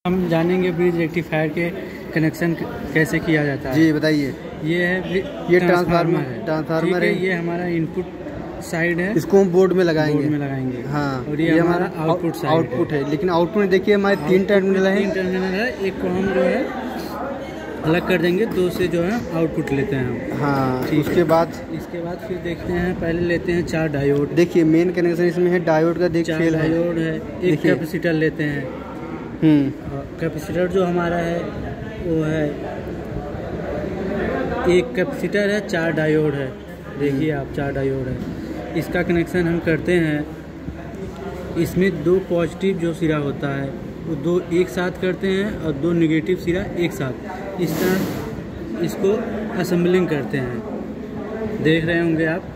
हम जानेंगे bridge rectifier के कनेक्शन कैसे किया जाता है। जी बताइए। ये ट्रांसफार्मर है। ये हमारा इनपुट साइड है, इसको हम बोर्ड में लगाएंगे। हाँ, और ये हमारा आउटपुट है। लेकिन आउटपुट में देखिए हमारे तीन टर्मिनल है। एक को हम जो है अलग कर देंगे, दो से जो है आउटपुट लेते हैं हम। हाँ, इसके बाद फिर देखते हैं, पहले लेते हैं 4 डायोड। देखिए मेन कनेक्शन इसमें है डायोड का। देखिए 4 डायोड है। एक कैपेसिटर लेते हैं। कैपेसिटर जो हमारा है वो है, एक कैपेसिटर है, 4 डायोड है। देखिए आप 4 डायोड है। इसका कनेक्शन हम करते हैं। इसमें 2 पॉजिटिव जो सिरा होता है वो 2 एक साथ करते हैं और 2 नेगेटिव सिरा एक साथ। इस तरह इसको असेंबलिंग करते हैं। देख रहे होंगे आप।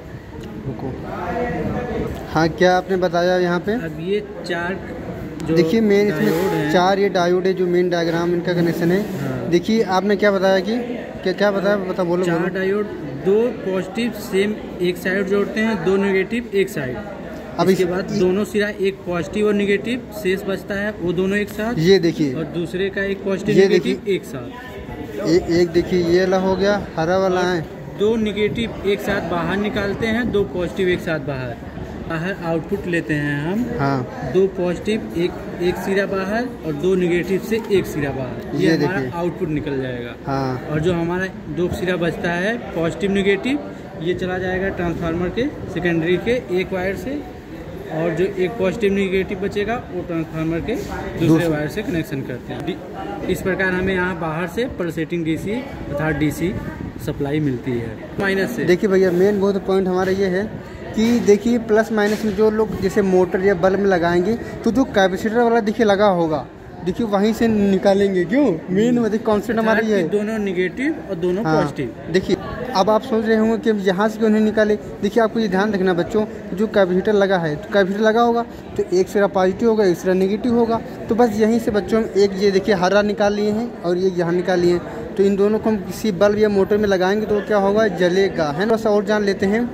हाँ, क्या आपने बताया यहाँ पे? अब ये 4 देखिए मेन इसमें 4 ये डायोड है जो मेन डायग्राम इनका कनेक्शन है। हाँ। देखिए आपने क्या बताया कि क्या बताया, बोलो। 4 डायोड, 2 पॉजिटिव सेम एक साइड जोड़ते हैं, 2 नेगेटिव एक साइड। अब इसके बाद दोनों सिरा, एक पॉजिटिव और नेगेटिव शेष बचता है, वो दोनों एक साथ। ये देखिए, और दूसरे का एक पॉजिटिव नेगेटिव एक साथ। एक देखिए ये वाला हो गया, हरा वाला है। 2 नेगेटिव एक साथ बाहर निकालते हैं, 2 पॉजिटिव एक साथ बाहर आउटपुट लेते हैं हम। हाँ। 2 पॉजिटिव एक सिरा बाहर और 2 नेगेटिव से एक सिरा बाहर। ये हमारा आउटपुट निकल जाएगा। हाँ। और जो हमारा 2 सिरा बचता है पॉजिटिव नेगेटिव, ये चला जाएगा ट्रांसफार्मर के सेकेंडरी के एक वायर से, और जो एक पॉजिटिव नेगेटिव बचेगा वो ट्रांसफार्मर के दूसरे वायर से कनेक्शन करते हैं। इस प्रकार हमें यहाँ बाहर से पल्सेटिंग डीसी अर्थात डीसी सप्लाई मिलती है। माइनस से देखिए भैया, मेन बहुत पॉइंट हमारा ये है कि देखिए प्लस माइनस में जो लोग जैसे मोटर या बल्ब में लगाएंगे तो जो कैपेसिटर वाला देखिए लगा होगा, देखिए वहीं से निकालेंगे। क्यों? मेन देखिए कॉन्सेप्ट हमारा ये है, दोनों निगेटिव और दोनों पॉजिटिव। देखिए अब आप सोच रहे होंगे कि यहाँ से क्यों नहीं निकाले। देखिए आपको ये ध्यान रखना बच्चों, जो कैपेसिटर लगा है तो कैपेसिटर लगा होगा तो एक सिरा पॉजिटिव होगा, एक सिरा नेगेटिव होगा। तो बस यहीं से बच्चों हम एक ये देखिए हरा निकाल लिए हैं और एक यहाँ निकाल लिए हैं। तो इन दोनों को हम किसी बल्ब या मोटर में लगाएंगे तो क्या होगा, जलेगा, है ना। बस और जान लेते हैं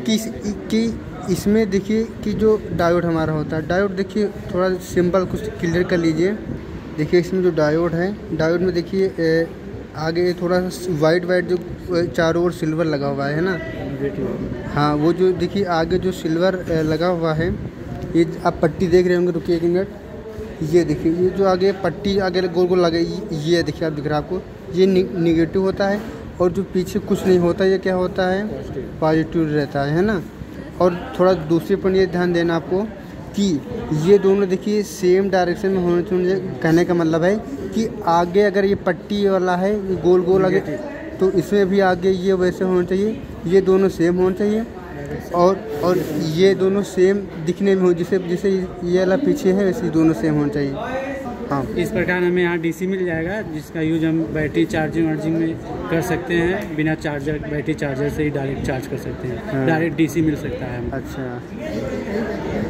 कि इसमें देखिए कि जो डायोड हमारा होता है, डायोड देखिए थोड़ा सिंपल कुछ क्लियर कर लीजिए। देखिए इसमें जो डायोड है, डायोड में देखिए आगे थोड़ा वाइट जो चारों ओर सिल्वर लगा हुआ है ना। हाँ, वो जो देखिए आगे जो सिल्वर लगा हुआ है, ये आप पट्टी देख रहे होंगे। रुकिए 1 मिनट। ये देखिए ये जो आगे पट्टी आगे गोल गोल लगे, ये देखिए आप दिख रहा है आपको, ये निगेटिव होता है। और जो पीछे कुछ नहीं होता, ये क्या होता है, पॉजिटिव रहता है ना। और थोड़ा दूसरे पर ये ध्यान देना आपको कि ये दोनों देखिए सेम डायरेक्शन में होने चाहिए। कहने का मतलब है कि आगे अगर ये पट्टी वाला है गोल गोल आगे, तो इसमें भी आगे ये वैसे होना चाहिए। ये दोनों सेम होना चाहिए और ये दोनों सेम दिखने में हो, जैसे ये वाला पीछे है वैसे दोनों सेम होना चाहिए। हाँ, इस प्रकार हमें यहाँ डीसी मिल जाएगा, जिसका यूज हम बैटरी चार्जिंग में कर सकते हैं। बिना चार्जर, बैटरी चार्जर से ही डायरेक्ट चार्ज कर सकते हैं। डायरेक्ट डीसी मिल सकता है। अच्छा।